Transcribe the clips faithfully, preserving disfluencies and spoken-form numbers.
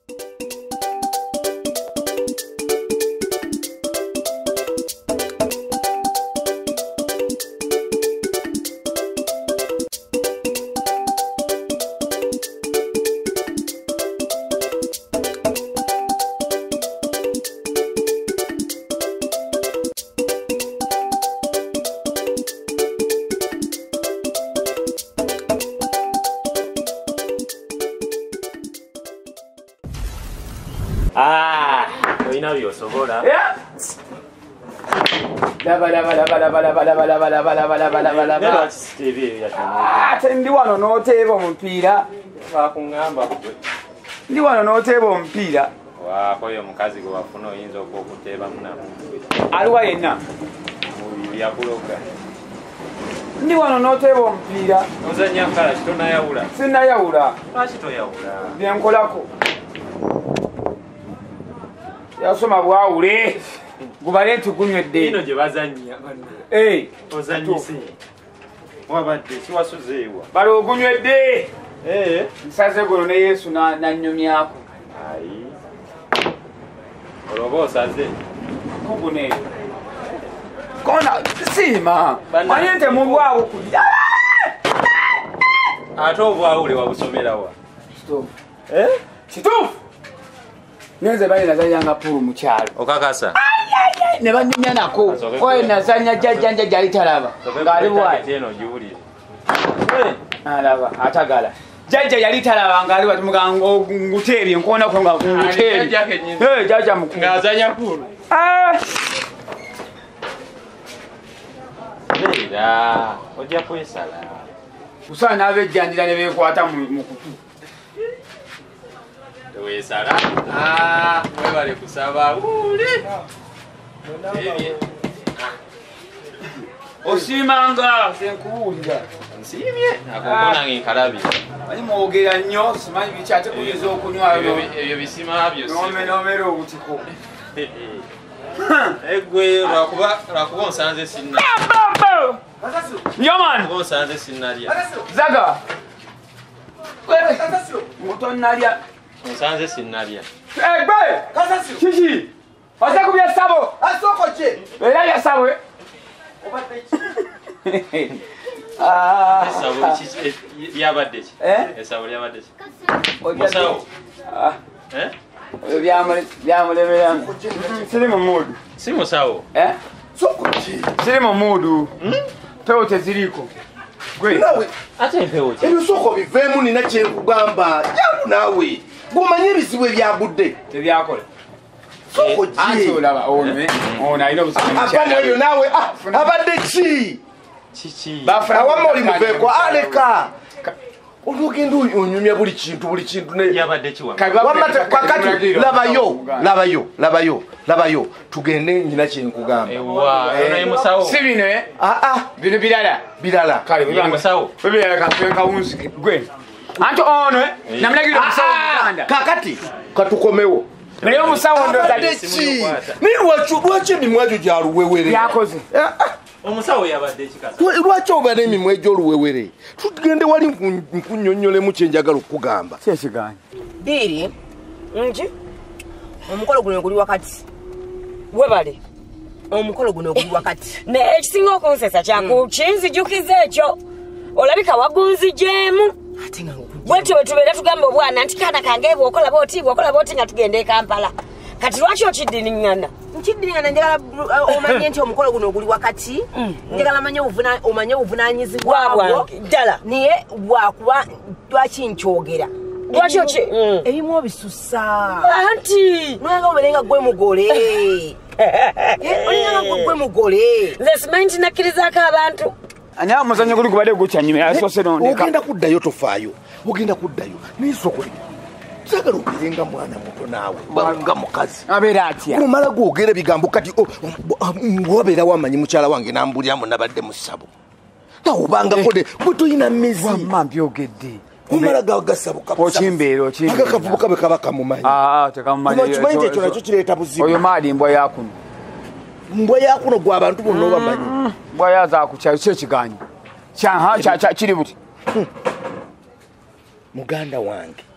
Ah, we know you're so good. Yeah. Lava lava lava lava lava lava lava lava lava lava lava lava. T V ya Ah, ndi wano n'oteeba omupiira. bakungamba Ndi wano n'oteeba omupiira. wa koyo mukazi gwe wafuna oyinza okuteeba munamu. Aliwa yenna. Mu yakuloga. Ndi wano n'oteeba omupiira. Ozanya kala kitona yawula. Sinnayawula. Lwaki toyawula? Byenkolako. Yasoma bwawule. Gubale tukunywedde. Ino gye bazannya banna. Eh, ozanyise. Wabadde kiwasuzeewa. bale ogunywedde. Eh. Nsaze gono ne Yesu na nannyumyako. Ayi. Olobo osaze. Kugune. Kona sima. Bana- Manye nte mu bwawo kulya. Ate obwawule wabusomerawa. Stop. Eh? Kituufu. Neze bali nazanyanga pulu mu kyalo. Okakasa. Ne banyumya nako. Asoke Oyo kwe- nazanya jjajjanja gyali talaba. Ngali bwayi. Eno giwulire. Alaba atagala. Jjajja yali talaba ngali batumugango nguteebye nkona ko nga nguteebye. Jjajja kenyini. Eh, jjajja mukulu. Ngazanya pulu. Ah, Leila, ojja kwesala. usana abejjandira ne bekwata mu mu kutu. Wesala. Ah, webale kusaba. Uli. Ebye. Osimanga senkuwulira. Nsiimye. Akokona ng'enkalabi. Bali mwogera nnyo simanyi bikyate kuyinza okunywa Ebyo byo. ebyo bisima byo. Nome nomero obutiko. Egwe lwakuba lwakuba onsanze sinna. Bambo! Yoman, Kuba onsanze sinnalya. Zaga. Mutonnalya. Onsanze sinnalya. Egbe! Kasasio. Kiki. Oza kubya sabo. Asoko che. Era ya sabo. Ah. Esabo ki lyabadde ki? Eh? Esabo lyabadde ki? Oja. Musawo. Ah. Eh? Byamule byamulebera. Siri mu mood. Si musawo. Eh? Soko che. Siri mu mood. Teo teziriko. Gwe. Nawe. Ate empewo ki? Ebyo soko biveemu nina kye nkugamba. Jangu naawe. Gumanye ebizibu ebyagudde. Tebyakola. Soko Anti che. olaba ono ono alina obusomi. Apana eyo naawe ah, abadde ki? Kiki? Bafuna Awamu oli muveeko aleka. Olugendo onyumya buli kintu buli kintu ne. Yabadde ki wa? Wamata kwakati labayo labayo labayo labayo tugende nyina kye nkugamba. Ewa, ono ye musawo. Si bino eh? Ah ah Bino birala. birala. Kale Ye bibanga. musawo. Bibira ka ka unsi gwe. Anti ono eh? Namulagira omusawo mu Uganda. Kakati katukomewo. Naye omusawo ndo Abadde tali ki? Ni lwaki lwaki emimwa egyo gya luwewere? byakoze. Omusawo yabadde ki kasa? Lwa- Lwaki oba n'emimwa egy'oluwewere? Tugende wali nku- nkunnyonnyolemu kye njagala okukugamba. Si ekiganyi. Diri, nji, omukolo guno guli wakati. Webale, omukolo guno guli wakati. Ne ekisinga okunsesa kyakukinzijukiza ekyo olabika wagunzijeemu Ate nga ngukujja. bwetyo bwetubeera tugamba obwana nti kaana kange bwokola booti bwokola booti nga tugenda e Kampala kati lwaki okiddiringana Nkiddiringana njagala uh, omanye nti omukolo guno guli wakati. Njagala manye obuvuna omanye obuvunanyizibwa bwo. bwange ddala Naye bwakuba lwaki nkyogera. lwaki oki Ebimu obisusa. anti Nolanga obeerenga gwe mugole. Olina nga gwe mugole. lesimanyi nti nakkirizaako abantu Naye omuzannyo guli gubadde gukyanyumira asoose nondeka. Ogenda kuddayo tofaayo. Ogenda kuddayo. Naye sokole. Sagala obeerenga mwana muto naawe. Ba- Nga mukazi. Abeera atya. Kumala gwogera ebigambo kati o- o- wabeera wamanyi mukyala wange nambulyamu nabadde mu ssabo. Nawubangako de gwe toyina mmezi. Wamma mbyogedde. Kumala gawa gasabo Okimbeera okimbeera. Agakavubuka be kaba kamumanyi. Ah, tekamumanyi. Kuba kimanyi nti ekyo nakyo kireeta buzibu. Oyo maali mbwa yakuno. Mbwa yakuno gwe abantu bonna obamanyi. Mbwa yaza kukyayo ki ekiganyi. Kyaha kya kiri buti. Muganda wange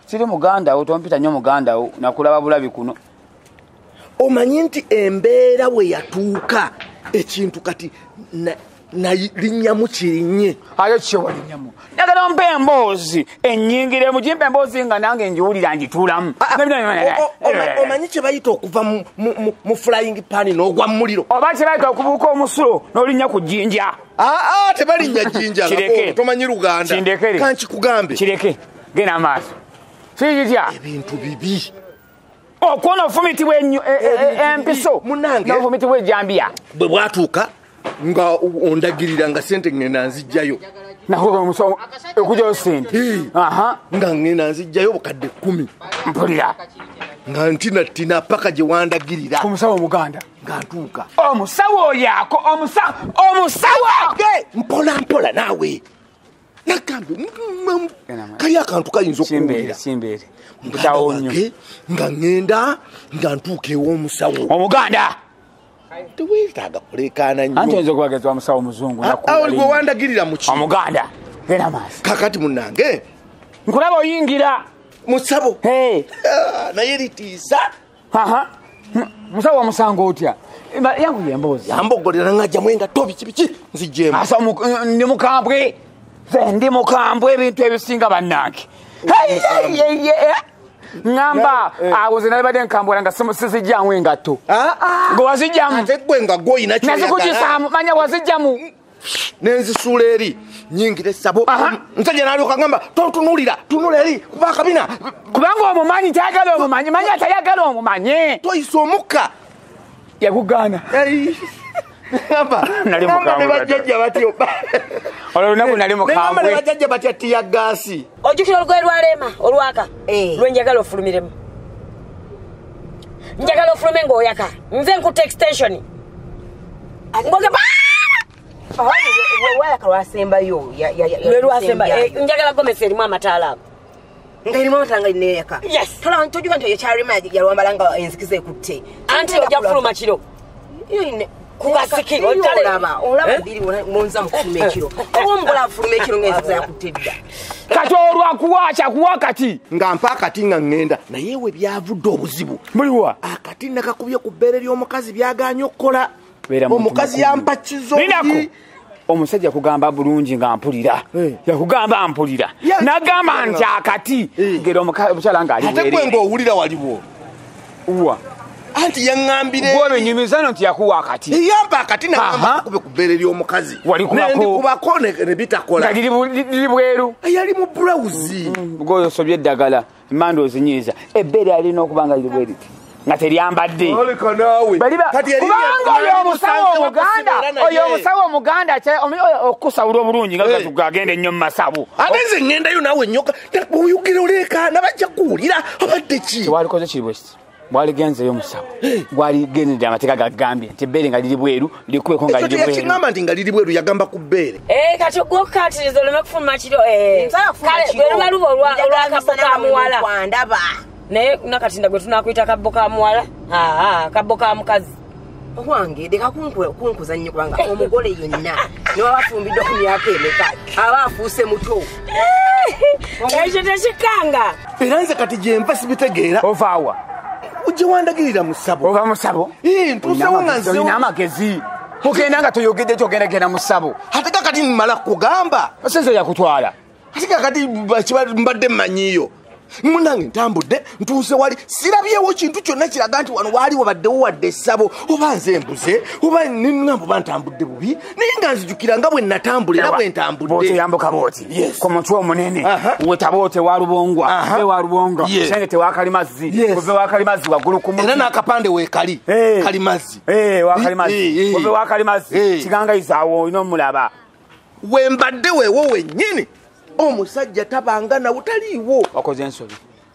siri muganda wo tompita nnyo muganda wo nakulaba bulabi kuno omanyi nti embeera bwe yatuuka ekintu kati nalinnya kirinye ayo kyewalinyamu njagala mpe emboozi ennyingiremu gimpe emboozi nga nange njiwulira njituulamu omanyi kye bayita okuva mu flying pan n'ogwa mu muliro oba kye bayita okubuuka omusulo n'olinnya ku jjinja aa tebalinnya jjinja tomanyi luganda kindekere kankikugambe kireke genda amaaso sikitya ebintu bibi okuona ofumitibwa empiso n'ofumitibwa ejjambiya bwe bwatuuka nga ondagirira nga sente ngenda nzijjayo ekujjayo sente nga ngenda nzijjayo bukadde kkumi mpulira nga ntinatina paka gye wandagirira ku musawo omuganda nga ntuuka omusawo oyaako omusawo mpola mpola naawe nagambe kali akantu kayinza okuwulira simbeere muganda nga ngenda nga ntuuka ew'omusawo omuganda teweetaaga kulekaana nnyo anti oyinza okubageza omusawo muzungu gwe wandagirira mu ki omuganda genda maaso kakati munnange nkulaba oyingira musabo naye litiisa musawo omusango otya yangu yemboozi yambogolera ngajjamu engatto biki biki nzijjemu ndi mukambwe ndi mukambwe ebintu ebisinga bannange ngamba awo ze nalibadde nkambula nga sizijjamu engatto gwe wazijjamu ate gwe nga gwoyina nazikukisamu manya wazijjamu nenzisuula eri nyingira essabo nsajja nalyoka ngamba totunuulira tunula eri kuba akabina kubanga omumanyi tayagala omumanyi manya tayagala omumanyi toyisa omukka yakugaana nebajjajja batyo olwo nali mukambwe nebajjajja batya tiya gaasi ojjukira olugoye lwaleema olwaka lwenjagala ofulumiremu njagala ofulume ng'oyaka nze nkutta extension ngoge wayaka lwasembayo lwasemba njagala gomesi erimu amataala ago nga erimu amataala nga lineyaka tojuga nti oyo kyalima yalwambala nga enzikiza ekutte anti ojja kufuluma kiro kukasikiro olaba olaba biri monza mukufuluma ekiro oba omugola afuluma ekiro ng'enzikiza yakutte dda kati olwakuwakya kuwa kati nga mpa akati nga ŋŋenda naye we byavudde obuzibu muliwa akati nakakubye ku bbeere ly'omukazi byaganye okukola omukazi yampa kizongi omusajja kugamba bulungi nga mpulira yakugamba mpulira nagamba nti akati ngera omukyala nga ate gwe ng'owulira waliwo wa anti yaŋŋambire gwebenyumizano nti yakuwa akati yampa akati nakakube ku bbeere ly'omukazi walikubako ne bitakola nga liri bweru yali mu bulawuzi gwoyo osobye eddagala manda ozinyiiza ebbeere alina okuba nga liri bweriti nga teryambadde kubanga oyo omusawo omuganda oyo omusawo omuganda okusawula obulungi nga gagenda ennyo mu masabu ate nze ŋŋendayo naawe ennyoka oyogera oleekaana bajja kuwulira obadde ki tewalikoze kiri bwekiti bwaligenzeyo omusawo bwaligendedde amateeka gagambye nti ebbeere nga liri bweru likubeko nga liri bweru yakigamba nti nga liri bweru yagamba ku bbeere kati gwokukatiriza oleme kufuluma kiro kale lwe luba luba olwakabbo ka muwala naye nakatinda gwe tunakwita kabbo ka muwala kabbo ka mukazi wange deka kunkuza nnyo kubanga omugole yonna niba bafumbidde ku myaka emeka aba afuuse muto ekyo tekikanga era nze kati gyenva sibitegeera ovaawa ujje wandagirira mu ssabo ova mu ssabo ntusewo nga nzeolina amagezi ogenda nga toyogedde kyogendagenda mu ssabo ate kakati mmala kugamba osenze yakutwala ate kakati mbadde mmanyiyo munange ntambudde ntuuse wali sirabyewo kintu kyonna kiraga nti wano waali wabaddewo wadde essabo oba nze embuze oba ningamba oba ntambudde bubi naye nga nzijukira nga bwe natambulira bwe ntambudde booteyambuka booti ku mutwe omunene wetaboote walubongwa ve walubongwa senge tewakali mazzi ove wakali mazzi waggulu ku muti era n'akapande weekali kali mazzi wakali mazzi ove wakali mazzi kigangayizaawo olina omulaba wembadde weewo wennyini omusajja tabanga nawe taliiwo wakoze ensobi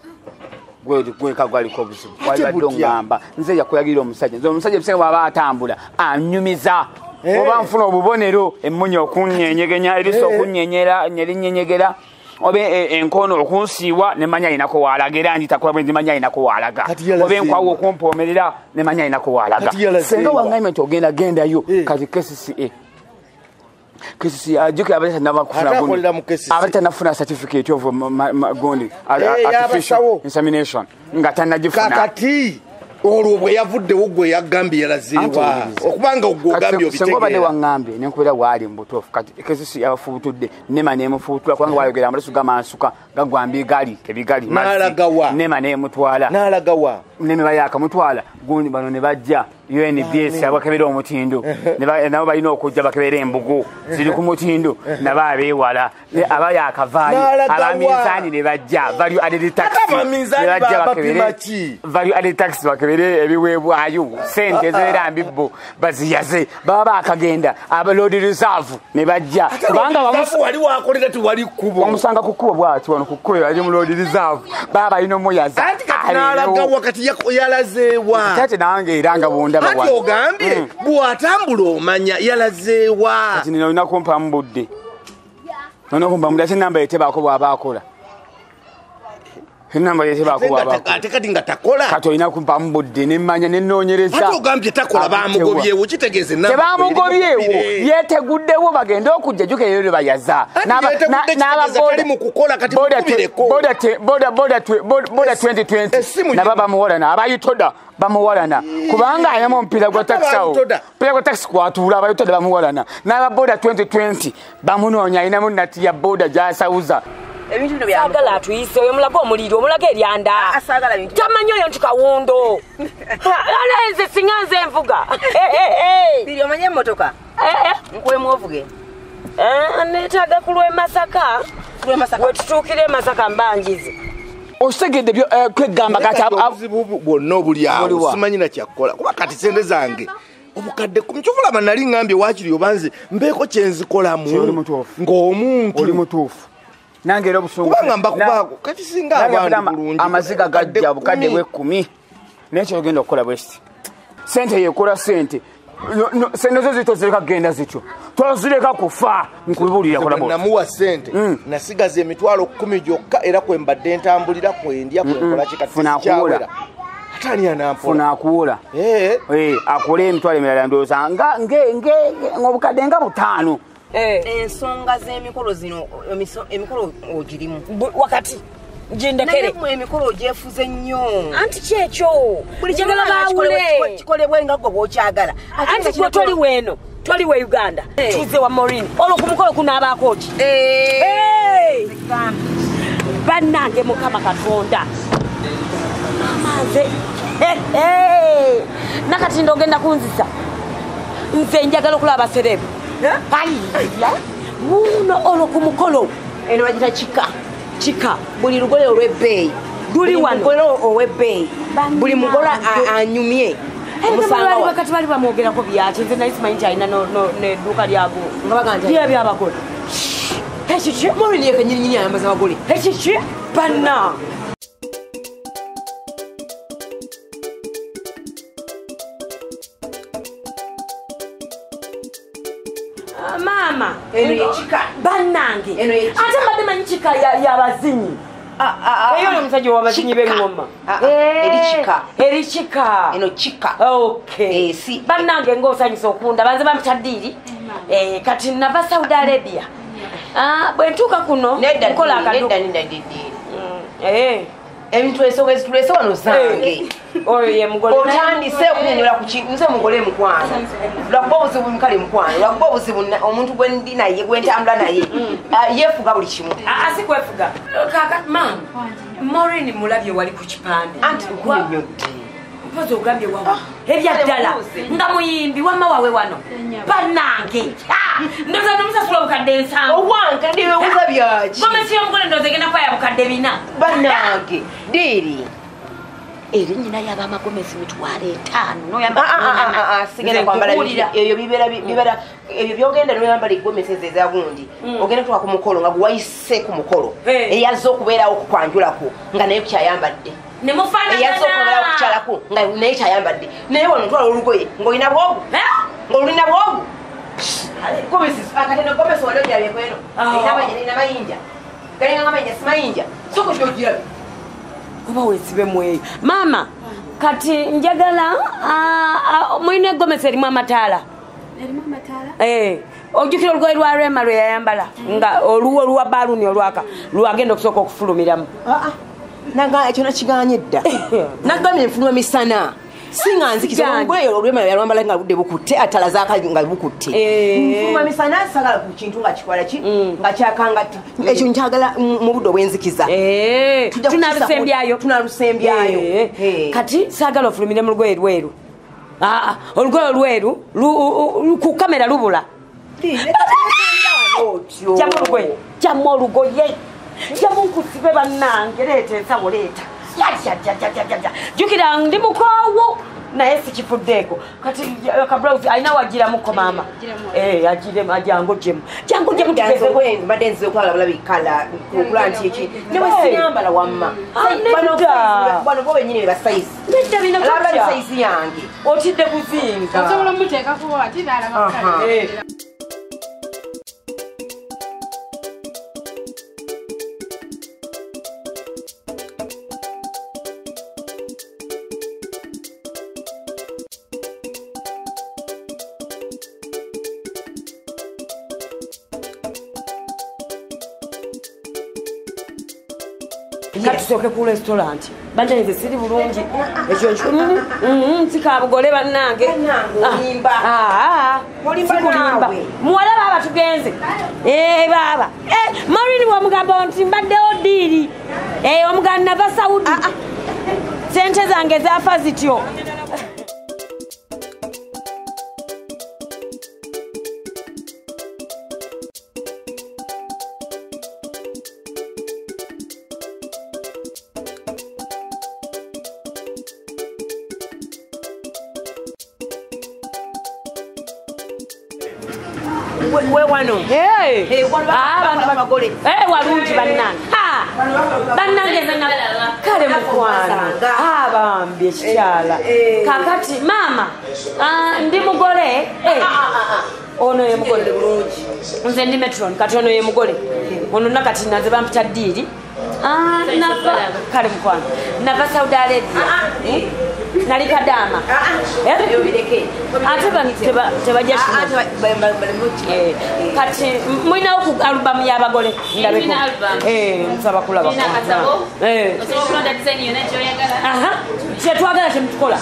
gweka gwaliko obuzibu walibadde ongamba nze yakuyagirira omusajja nze omusajja ebisinga bwaba atambula anyumiza oba nfuna obubonero emmunya okunnyenyegenya eriso okunnyenyera nerinyenyegera oba enkono okunsiiwa nemanya ayinako waalaga era nditakola bwe ndimanya ayinako waalaga oba enkwawa okumpoomerera nemanya ayinako waalaga senga wangaime nti ogenda gendayo kati K C C A Kesisi ajuke abaleta nabakufuna gundi abaleta nafuna certificate of gundi artificial insemination ngata najifuna kakati olwo bwe yavuddewo gwe yagambye yalaziibwa okubanga ogwogambye obitegera ne wangambye nenkubira wali mbutofu kati kesisi yafutudde nema nemufutula kubanga wayogera amalesu gamansuka gagwambi gali kebigali nalagawa nema nemutwala nalagawa neme bayaka mutwala gundi bano ne bajja U N B S abakebera omutindo nabo balina okujja bakebera embugo ziri ku mutindo naba abewala abaya akavaayo abamizani ne bajja value added tax ne bajja bakebera value added tax bakebere ebiweebwayo sente zera mbibbo baziyaze baba akagenda abaload reserve ne bajja kubanga wamufu wali wakolera tu wali kubo wamusanga kukubo bwati wano kukubo ali mu load reserve baba ino moyaza nalaga wakati yalazeewa tate nange iranga bunda bwa ati ogambye bwatambula omanya yalazeewa ati nino ina kumpa mbudde nono kumpa mbudde ati namba yetebako bwabakola namba yetebako bwabako ate kati nga takola kato ina kumpa mbudde nemmanya nennoonyereza ati ogambye takola bamugobyewo kitegeeze namba tebamugobyewo yeteguddewo bagenda okujja juke yero bayaza n'ababoda mu kukola kati mukubireko boda boda boda boda twenty twenty naba bamuwalana abayitoda bamuwalana kubanga ayamo mpira gwa taxi awo mpira gwa taxi kwatuula abayitoda bamuwalana n'ababoda twenty twenty bamunoonya ayinamu nati ya boda gyasawuza ebintu bino byamugala sagala atuyise oyo mulaga omuliro omulaga eryanda asagala bintu tamanyi oyo nti kawundo alenze singanze envuga biri omanye emmotoka nkwemu ovuge neetaaga ku lw'e Masaka wetutuukire e Masaka mbanjize osegedde byo kwegamba kati obuzibu bwonna obuli awo simanyi na kyakkola kuba kati sente zange obukadde kumkyovulaba nali ngambye wakiri obanze mbeeko kyenzikolamu ng'omuntu oli mutuufu nange era obusungu kubanga mbakubaako kati singa abandi bulungi amaziga gajja bukadde bw'ekkumi nekyo ogenda okukola bwesti sente yekola sente sente zo zito zireka kgenda zityo tozireka kufa nkubulira kola bwoti namuwa sente nasigaza emitwalo kkumi gyokka era kwembadde ntambulira kwendya kwenkola kikatikyawera atani anampola funa akuwola akole emitwalo emirala ndowooza ng'obukadde nga butaano ensonga z'emikolo zino emikolo ogirimu wakati jindekere emikolo gyefuze nnyo anti kyekyo buli kyagala bawule kikolebwe nga gwe bw'okyagala anti gwe toli weeno toli we Uganda tuze wa Morini olwo ku mukolo kunaabaako ki bannange Mukama Katonda amaze nakati ndogenda kunzisa nze njagala okulaba abaserebu muno olwo ku mukolo eno bagita kika kika buli lugole olw'ebbeeyi luli wano ow'ebbeeyi buli mugole anyumye wakati bali bamwogerako byaki nze naye simanyi nti alina nedduuka lyago bya byabagole ekiki Morini yekenyirinyiri ayambaza abagole ekiki banna mama eno yekika bannange ate mbadde manyi kika yabazinyi eyo nomusajja wabazinyi b'engoma eri kika eri kika eno kika okay bannange ng'osanyusa okunda banze bampita DiiLi kati nava Saudi Arabia bwe ntuuka kuno nkola akaduka ebintu ensonga ezitulese wano zange oyo ye mugole otandise okunyonyola ku kintu nze mugole mukwano lwakuba obuzibu mukale mukwano lwakuba obuzibu omuntu gwe ndi naye gwe ntambula naye yeefuga buli kimu asikwefuga kaka mama Morini mulabye wali ku kipande anti nkunyonyodde mpozi ogambye wawa ebyaddala nga muyimbi wamma wawe wano bannange ndoza nomusasula obukadde ensanvu owange ndiwewuza byaki gomesi y'omugole ndoza egenda kwaya bukadde bina bannange DiiLi eri nyina yaba amagomesi mitwalo etaano sigenda kwambala ebyo bibeera ebyo byogenda noyambala egomesi ezo ezagundi ogenda tuka ku mukolo nga guwayise ku mukolo eyazze okubeerawo okukwanjulako nga naye kukyayambadde eyazze okubeerawo okukyalako nga naye kyayambadde naye wano ntwala olugoye ng'olina bwogu ng'olina bwogu akateno gomesi wano gyabyekweno erina mayinja galinga nga mayinja simayinja sokotyo ogirabe kuba wesibe mweyo mama kati njagala mwine egomesi erimu amataala erimu amataala eh ojjukira olugoye lwa Rema lwe yayambala nga oluwo olwa baluni olwaka lwagenda okusooka okufulumiramu naga ekyo nakiganye dda nagamye nfuluma misana singa nzikiza olugoye olwema yalwambala nga budde bukutte atala zaaka nga bukutte nfuluma misana sagala ku kintu nga kikwala ki nga kyakangata ekyo nkyagala mu budde obwenzikiza tunarusembyayo tunarusembyayo kati sagala ofulumire mu lugoye lweru olugoye olweru ku kamera lubula jamu olugoye jamu olugoye jamu nkusibe bannange leeta ensawo leeta jukira ndi mukoowo naye sikifuddeeko kati kabrowsi alina wagiramuko maama ajangu jemu jangu jemu mbadde nzize okwalabula bikala kugula nti eki newe siyambala wamma bano bo benyini be basayizi alabula bisayizi yange otidde kuzinga osobola omuteekako ati naalaba katusooke ku restaurant banjanize siri bulungi ekyo sikabugole bannange sikulimba muwala baaba tugenze baaba marini wamugamba nti mbaddewo DiiLi omuganda nava Saudi sente zange zafa zityo wewano walungi bannange bannange kale mukwano abambi ekikyala kakati maama ndi mugole ono ye mugole nze ndi metron kati ono ye mugole ono nakati naze bampita DiiLi kale mukwano nava Saudi Arabia nali kadama ate tebajja kati mulinawo ku alubamu y'abagole nsaba kulaba kyetwagala kyemutukola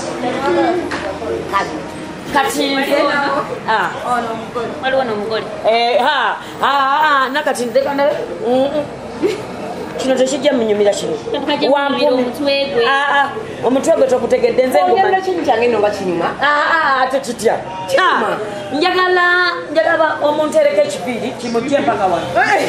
kati nze waliwo nomugole nakati nze kino tekijja munyumira kino omutwe gwe togutegedde nze ate kitya njagala njagala omuntu ereka ekibiri kimujje mpaka wano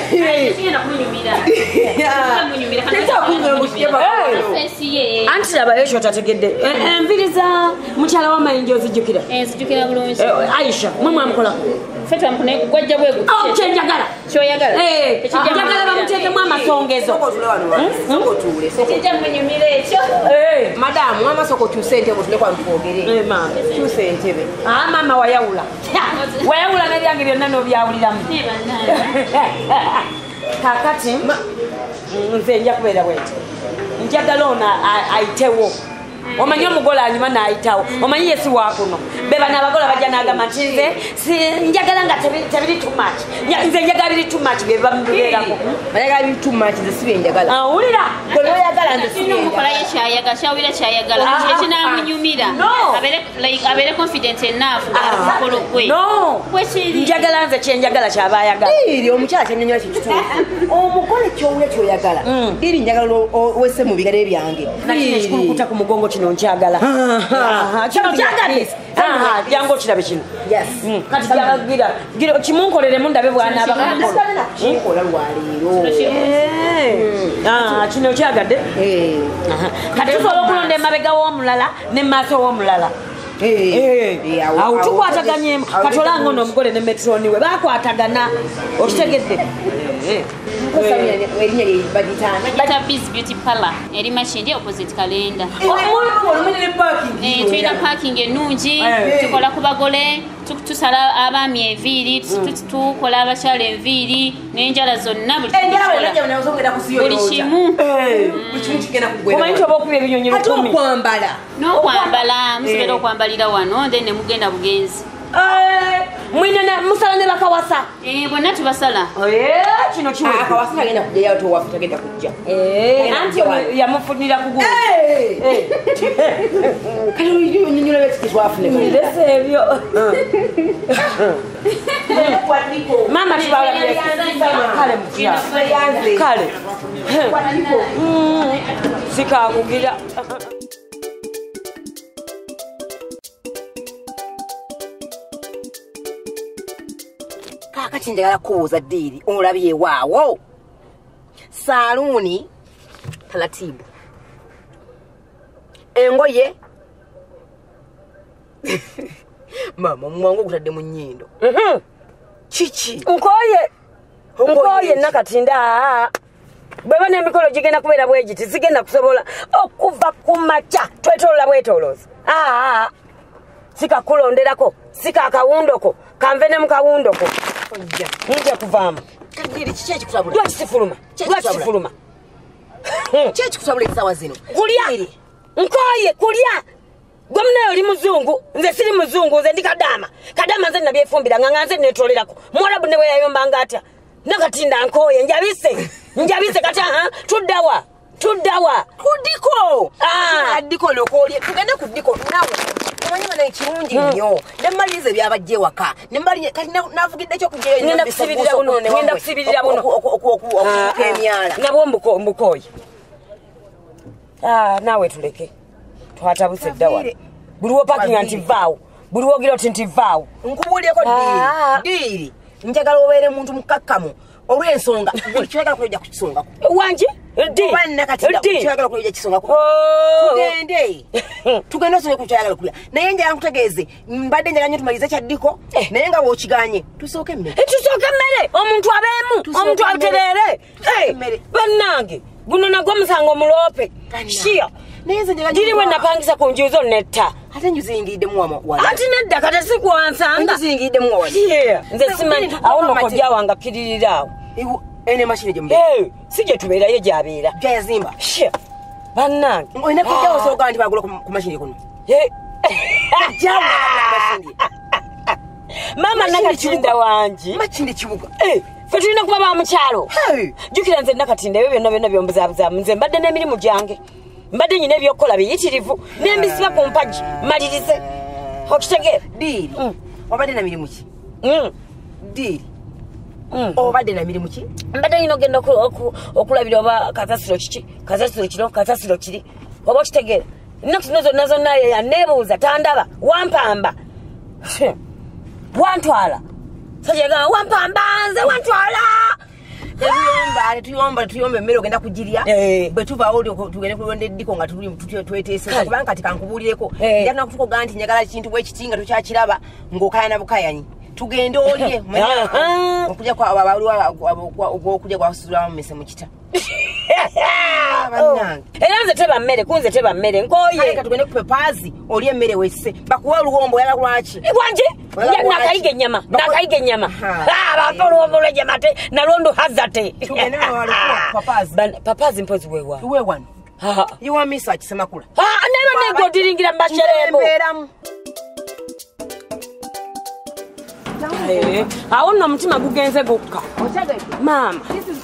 anti labayo ekyo tategedde enviri za mukyala w'amayinja ozijjukira Aisha mwe mwamukolako kyenjagala njagala bamuteekemu amasongezo madamu amasoko kyuse entebe tule kwantwogere kyuse entebe maama wayawula wayawula nebyange byonna n'obyawuliramu kakati nze nja kubeera bweti njagala ono ayitewo omanyi omugole anyuma n'ayitawo omanyi yesi wakuno beba n'abagole bajja n'agamba nti nze njagala nga tebiri too much nze njagala biri too much bye bamubeerako ayagala biri too much nze si bye njagala awulira gwe oyagala nze si bye omukolayo kyayagala kyawulira kyayagala ekinamunyumira abeere confident enough ng'akumukolo gwe kwekiri njagala nze kyenjagala kyaba ayagala DiiLi omukyala kyanyonyola kikituufu omugole kyowulira kyoyagala DiiLi njagala wesse mu bigere byange nakikulukuta ku mugongo kino nkyagala kino kyagalisa jangu okirabe kino kati gira kimunkoleremu ndabe bwanaabakamukola kino kyagadde kati tusobola okulonda emabega w'omulala ne maaso w'omulala awo tukwataganyemu kati olanga ono omugole ne metroni we bakwatagana okitegedde Kachapizo Beauty Parlor eri Makindye opposite Kalenda tulina parking ennungi tukola ku bagole tusala abaami enviiri tukola abakyala enviiri n'enjala zonna buli kimu omanyi nti oba okuba ebinyonyi lukumi n'okwambala musobola okwambalira wano then ne mugenda bugenzi mwine na musala ne bakawasa eh bonna tubasala eh kino kiwe akawasa agenda kujja yato wafu tagenda kujja eh anti yamufunira kugu eh eh kalo yiyo nnyolo bekitwafu ne ndese ebyo mama tibala kale mukya kale sikakugira kakati njagala kubuuza DiiLi olabye waawo saluuni taratibu engoye mama mwangu gutadde mu nnyindo kiki nkoye nkoye nakatinda bweba n'emikolo gigenda kubeera bwegiti zigenda kusobola okuva ku makya twetolola bwetoloza aa sikakulonderako sikakawundoko kanve ne mukawundoko nja kuvaamu DiiLi kiki ekikutabula lwaki sifuluma lwaki sifuluma kiki ekikutabula ekisaawa zino kulya nkoye kulya gwe munayo oli muzungu nze siri muzungu nze ndi kadama kadama nze nabyefumbira nga nze netolerako mwalabu ne weyayombanga atya nakatinda nkoye njabise njabise kati aha tuddawa tuddawa kudiko addiko lokolye tugende ku ddiko nawe omanyi bana ekirungi nnyo nemmaliriza byabajje waka nembali kati navugidde kyokugyeyo ngenda kusibirira buno ngenda kusibirira buno okuka emyala nabwo mbukoye naawe tuleke twatabuse eddawa buliwo parking anti vaawo buliwo gira oti nti vaawo nkubuulyeko DiiLi DiiLi njagala obeere muntu mukakkamu olw'ensonga kyagala kuloja ku kisongako wangi kyagala kuloja kisongako tugende tugende osonye ku kyagala kulya naye njagala nkutegeeze mbadde njagala nnyo tumalize kyaddiko naye nga bw'okiganye tusooke emmere tusooke emmere omuntu abeemu omuntu atereere bannange guno nagwo omusango omuloope shiya DiiLi we napangisa ku njuzo netta ate njuzingiriddemu wama ati nedda kate sikwansanga njuzingiriddemu wama nze simanyi awo nokojja wange akkiririra awo ene mashine gye si gye tubeerayo gy'abeera gyayazimba bannange olina kujjawo osooka nti bagula ku mashini kuno maama nakatinda wangi makindi kibuga fe tulina kuba ba mukyalo jjukira nze nakatinda ebyo byonna byonna byombuzaabuzaamu nze mbadde n'emirimu gyange mbadde nyina ebyokukola biyitirivu n'embisiba ku mpagi malirize okitegeera DiiLi obadde na mirimu ki DiiLi obadde na mirimu ki mbadde nyina ogenda okulabira oba kasasiro kiki kasasiro kino kasasiro kiri oba okitegeera ennaku zino zonna zonna yaneebuuza tandaba wampamba wantwala sajagamba wampamba nze wantwala tuyomba tuyomba tuyomba emmere ogenda kugirya bwe tuvaawo tugende kulonda eddiko nga tweteeseza kubanga kati kankubuulireko njagala nakutukoga nti njagala kintu bwekiti nga tokyakiraba ng'okaya na bukayanyi tugende olye okujja ogwokujja gwasuzulamu mmese mu kita era nze teba mmere kunze teba mmere nkoye tugende ku pepaazi olye emmere wesse bakuwa oluwombo oyala lwaki wanje nakayiga ennyama nakayiga ennyama bampa oluwombo lw'ennyama te nalwo nduhaza te papaazi mpozi weewaawo weewano iwa Mesach Ssemakula neba nenga odiringira mu basherembo awo nno omutima gugenze gukka maama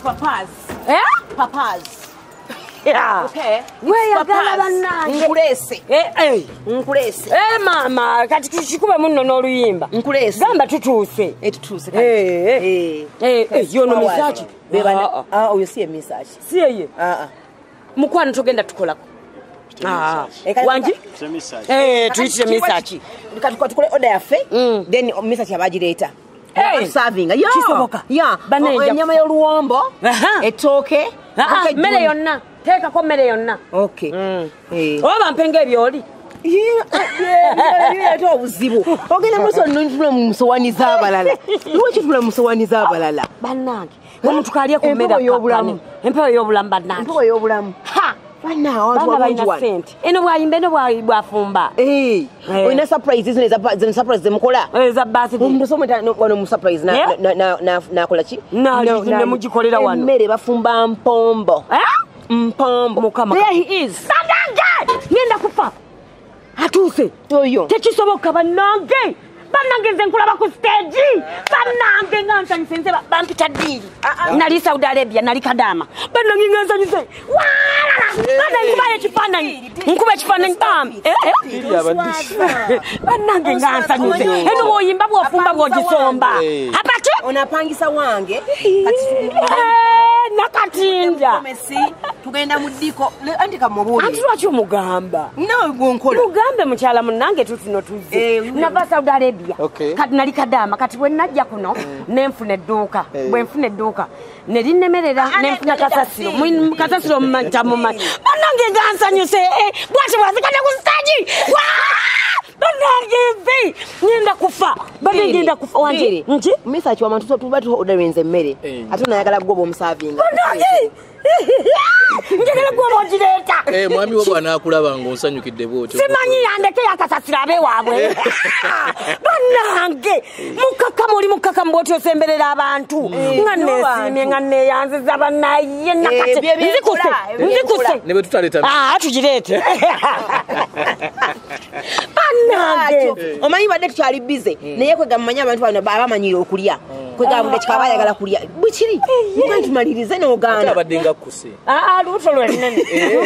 weyagala bannange nkuleese nkuleese maama kati kikube munno n'oluyimba nkuleese gamba tutuuse tutuuse yono Mesach oyo si ye Mesach si yeye mukwano togenda tukolako wangi tuyitire Mesach kati tukole order yaffe then Mesach abagireeta serving kisoboka ennyama y'oluwombo ettooke mmere yonna teekako mmere yonna oba bampenga ebyoli ate obuzibu ogenda musonotula mu musowani z'abalala lwaki tula mu musowani z'abalala bannange omuntu kalye ku mmere ey'obulamu empewo ey'obulamu bannange empewo ey'obulamu bana balina sente eno bwayimba eno bwafumba olina surprise zino surprise zemukola eza birthday omuntu somwano mu surprise nakola ki nemugikolera wano emmere bafumba mpombo mpombo mukama there he is bannange ngenda kufa atuuse oyo tekisoboka bannange Bannange nze nkulaba ku stage. Bannange nga nsanyuse bampita DiiLi. Nali Saudi Arabia nali Kadama. Bannange nga nsanyuse. Wala. Bannange nkuba ekifaananyi. Nkuba ekifaananyi bam. Eh eh. Bannange nga nsanyuse. Eno bw'oyimba bw'ofumba bw'ogisomba. Apati. Onapangisa wange. Nakatinda. Tugenda mu ddiko. Andika mubuli. Anti lwaki omugamba? Nawe gwonkolo. Mugambe mukyala munnange tutuno tuze. Nava Saudi Arabia. Kati nali Kadama kati bwe najja kuno nenfuna edduuka. Bwe nfuna edduuka ne linnemerera nenfuna kasasiro. Kasasiro mumanta mumanta. Bannange nga nsanyuse. Bwati bwazikadde ku stage. Bannange mbi. Ngenda kufa. Bannange ngenda kufa wanje. Nki? Mesach wa mantu tuba tuodarenze Emere. Ate nayagala gwobo omusavinga. Bannange. Ngegele gwobo ojireta. Eh mwami wo bwana akulaba ngo nsanyukidde bwotyo. Simanyi yandeke yakasasira abe waabwe. Bannange mukaka muri mukaka mboti osemberera abantu. Ngane simye ngane yanziza banaye nakati. Nzikuse. Nzikuse. Nebe tutaleta. Ah tujirete. Bannange. Omanyi badde tukyali busy. Naye kwega mumanya abantu bano abamanyire okulya. Kwega budde kikaba yagala kulya. Bukiri. Mukantu tumalirize n'Uganda. Abadde nga kuse. Ah ah luto lwenene.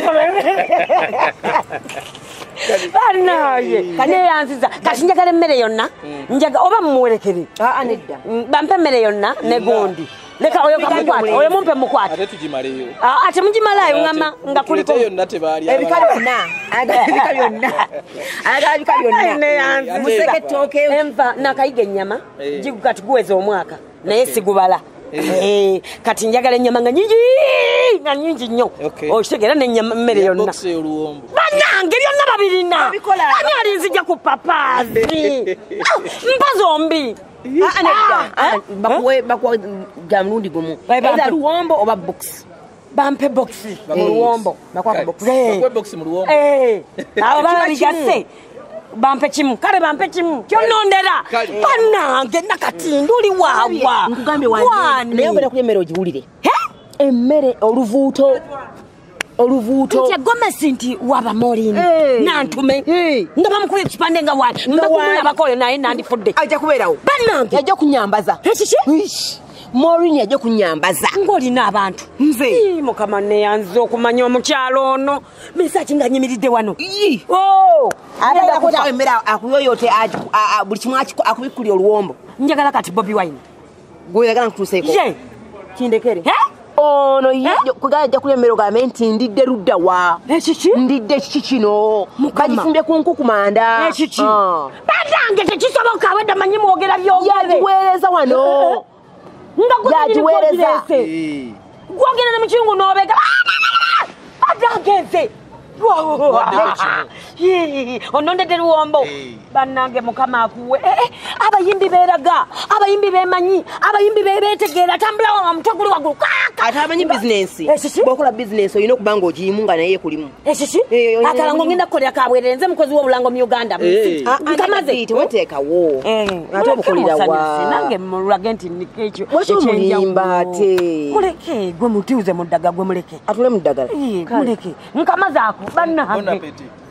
Banaye kane yanziza kati njagala emmere yonna njaga oba mumuwerekere ah nedda bampe emmere yonna ne gondi leka oyo kamukwata oyo mumpe mukwata ate tujimaleyo ah ate mujimalayo ngama nga kuliko yonna tebali ebika byonna aga ebika byonna aga ebika byonna ne yanziza museke toke emva nakayiga ennyama jigukati guweza omwaka naye sigubala eh kati njagala ennyama nga nyingi nga nyingi nnyo okitegera n'ennyama mmere yonna bannange byonna babirina ani alinzija ku papazi mpa zombi bakuwe bakuwa gamlundi gumu eza luwombo oba box bampe box mu luwombo bakuwa box mu luwombo eh abo babigase bampe kimu kale bampe kimu kyonondera bannange nakatinduli wawa nkugambe wange naye ogenda kulya emmere ogiwulire emmere oluvuuto oluvuuto nti gomesi nti waba molini nantume nga bamukula ekipande nga wani mbakumula bakole naye nandifudde ajja kubeerawo bannange ajja kunyambaza ekiki Morini ajja kunyambaza ng'olina abantu nze mukama neyanziza okumanya omukyalo ono Mesach nga nyimiridde wano ate akota emmere akuyoyote buli kimu akubikkulya oluwombo njagala kati Bobi Wine gweyagala nkutuuseeko ye kindekere ono kwegala ajja kulya emmere ogambe nti ndidde ludda wa ekiki ndidde kiki kino bagifumbye ku nku ku manda ekiki bannange tekisoboka wedda manyi mwogera byogere yagiweereza wano nga yagiweereza gwogera ne mukingu n'obega bannange onondedde luwombo bannange mukama akuwe abayimbi beeraga abayimbi bemanyi abayimbi bebetegeera tambula wa mutwe guli waggulu ate amanyi bizinensi bwokola bizinensi olina okuba nga ogiyimu nga naye kulimu ekiki akalango ngenda kukolera kabwerere nze mukozi w'obulango mu Uganda nkamaze teweteekawo ate obukolera wa nange mulage nti nikekyo ekyenjawulo ate muleke gwe mutiuze mu ddagala gwe muleke atule mu ddagala muleke nkamaze ako bannange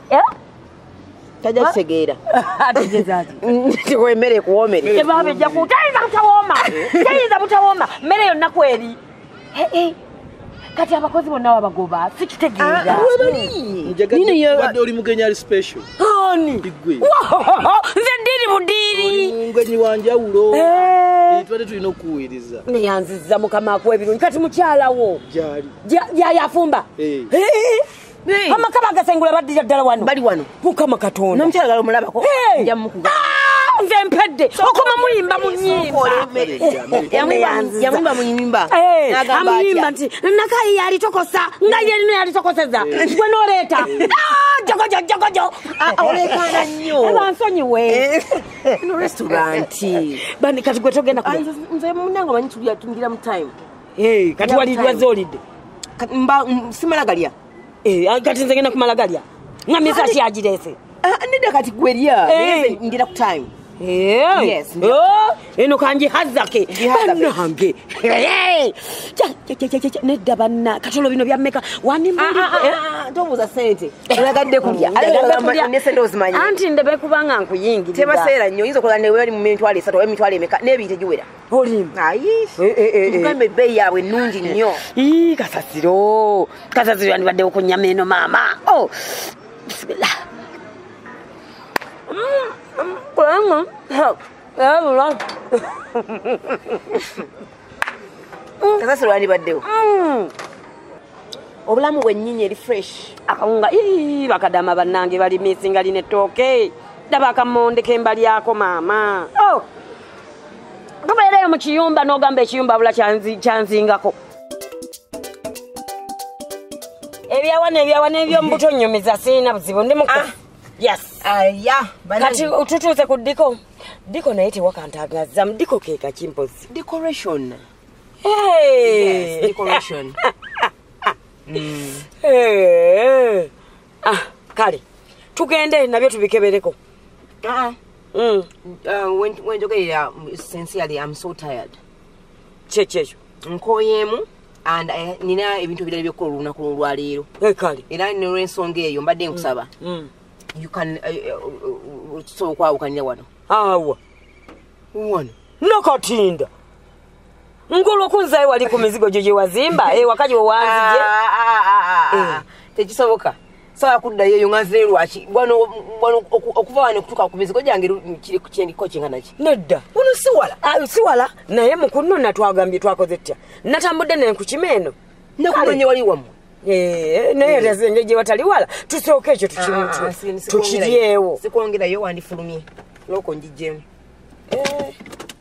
tajja kutegeera ategeza ati tiwemmere kuwomere tebabejja ku tayiza butawooma tayiza butawooma mmere yonna kweri kati abakozi bonna wabagoba sikitegeeza wadde oli mugenya ali special ani nze ddiiri budiiri mugenyi wanjawulo tubadde tulina okuwuiriza neyanziza mukama akuwa ebirungi kati mukyalawo gyali yayafumba amakaba agasengula baddira ddala wano bali wano mukama katonda n'omukyala galo mulabako njamukuga nze mpedde okoma muyimba mu nyimba yamuyimba mu nyimba amuyimba nti nakayi yalitokosa nga yerino yalitokoseza gwe n'oleeta jogojo jogojo olekana nnyo bansonyiwe no restauranti bani kati gwe togenda kuba nze munange manyi tulira mu time kati walidwa zolidde simalagalya kati nze ngenda kumalagalya nga Mesach agirese nedda kati gwerya ndira ku time Yes. Oh, eno kanji hazake. Banange. Nedda banna katolo bino byameka wani muri. Ah, ndobuza sente. Olagadde kulya. Ayagamba nese ndozimanya. Anti ndebe kubanga nkuyingirira. Tebaseera nnyo yinza kola ne wali mu mitwalo esatu oba emitwalo emeka n'ebiyite giwera. Oli. Ayi. Tugambe bei yaabwe nnungi nnyo. Ii kasasiro. Kasasiro yandibadde okunyama eno mama. Oh. Bismillah. Mm. Kulama. Ha. Yabula. Kasasiro yandibaddewo. Mm. Obulamu bwennyinyi eri fresh. Akawunga ii bakadama bannange bali misinga line toke. Daba akamonde kembali yako mama. Oh. Kubeereyo mu kiyumba n'ogamba ekiyumba bula kyanzi kyanzingako. Ebyawana ebyawana ebyombuto nnyumiza siina buzibu ndi muko. Yes. Aya. Kati ututuze ku diko. Diko naye tewakantagaza diko ke kachimpozi. Decoration. Hey. Yes, decoration. Mm. Hey. Ah, kale. Tugende nabyo tubikebereko. Ah. Mm. Uh, when when jogerera sincerely I'm so tired. Chechecho. Nkoyemu and uh, nina ebintu bidali byo koluna ku lwalero. Eh kale. Era ne rensonga eyo mbadde nkusaba. Mm. You can uh, uh, so kwa ukanira wano. Awa. Wano. Nokatinda. Ngolo kunzaye wali ku mizigo jeje wazimba eh wakaji wanzije. Ah ah ah. Tekisoboka. Sawa kudda yeyo ngazire lwachi. Bwano bwano okuva wano kutuka ku mizigo jange kiri kuchendi ko chingana ki. Nedda. Uno siwala. Ah siwala naye mukunno natwagambye twakoze tya. Natambudde ne nkukimeno. Nakumenye wali wamu. Eh naye yazenje je watali wala. Tusooke ekyo tukimuntu. Tukiryewo. Sikongera yo wandifulumye. Loko njijemu. Eh.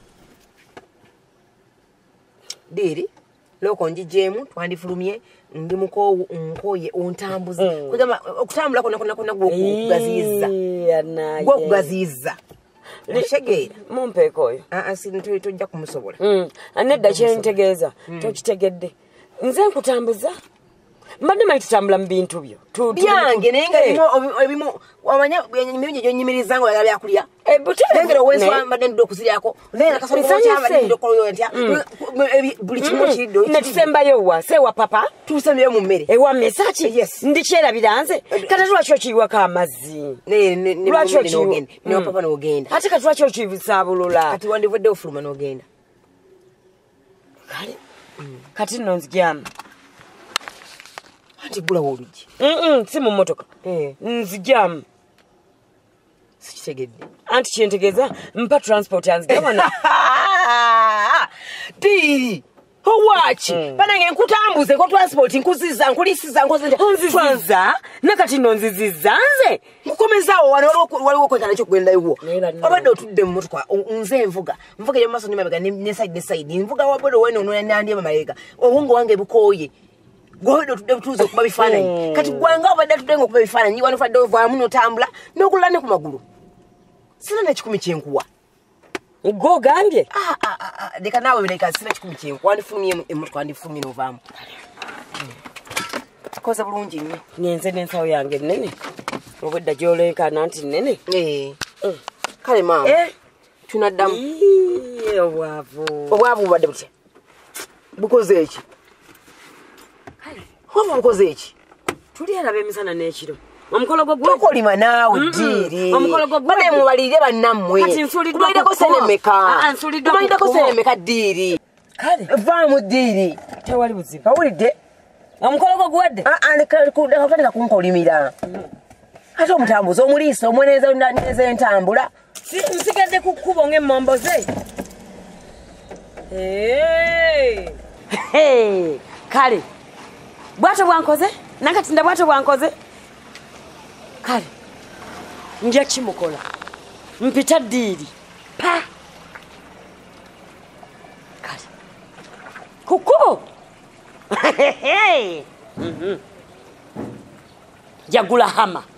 DiiLi loko njijemu twandifulumye ndi muko nkoye ontambuza mm. Kugamba okutambula kona kona kona gwokugaziza yana gwo kugaziza nishegera mumpe koyo a a sinto tojja kumusobola mm anedda kyentegeeza mm. Tokitegedde nze nkutambuza mbadde mai tutambula mu bintu byo byange nenga bimo ebimo wamanya nyimye gyo nyimiriza ngo yali akulya e butere nenga weswa mbadde ndo kuziryako nenga kasoro cyaba ndo koloyo ntya buli kimo kido ne tusembayo wa se wa papa tusembayo mu mmere e wa mesachi yes ndikyera biranze kata twakyo kiwa ka amazi ne ne ne n'ogenda ne wa papa n'ogenda ate kati twakyo kibisabulula kati wandivudde ofuluma n'ogenda kale kati nonzijama Anti gula woluji. Mm si mu motoka. Eh. Nzijamu. Sikitegedde. Anti kyentegeza mpa transport yanzigabana. DiiLi. Owachi. Mm. Banange nkutambuze ko transport nkuziza nkulisiza nkoze nziza nakati nonziziza nze. Nkukomezaawo wano waliwo kwetana kyo kwenda iwo. Obadde otudde mu motoka nze nvuga. Nvuga yo maso nyuma ne side ne side. Nvuga wabodo weno no nandi amamayega. Obungo wange bukoye. Godo tudde tuzo kuba bifananyi kati gwanga obadde tudengo kuba bifananyi wano fadde ovaamu notambula nokulane ku magulu sina na kikumi kyenkuwa go gambye ah ah ah deka nawe bileka sina kikumi kyenkuwa ndifumye emutko andifumye novaamu koza bulungi nnyo nyenze n'ensawo yange nene obudda gyoleka nanti nene eh kale mama eh tunaddamu eh obwavu obwavu bubadde butya bukoze eki Homo mkoze eki? Tuli arabe emisana n'ekiro. Omukolo gwo gwo kolima naawe DiiLi. Omukolo gwo gwo bade mubalire bannammwe. Kati nsulidwa ko sene meka. Ah nsulidwa ko sene meka DiiLi. Kale vaamu DiiLi. Tewali buzibu. Kawulidde? Omukolo gwo gwadde? Ah ah nekutandika kunkolimira. Ate omutambuza omuliisa omweneeza neza entambula. Nsigadde ku kkubo ng'emmomboze. Hey. Hey. Kale. Bwato bwankoze nakati nda bwato bwankoze kale nja kimukola mpita DiiLi pa kale kukubo mhm jagula hama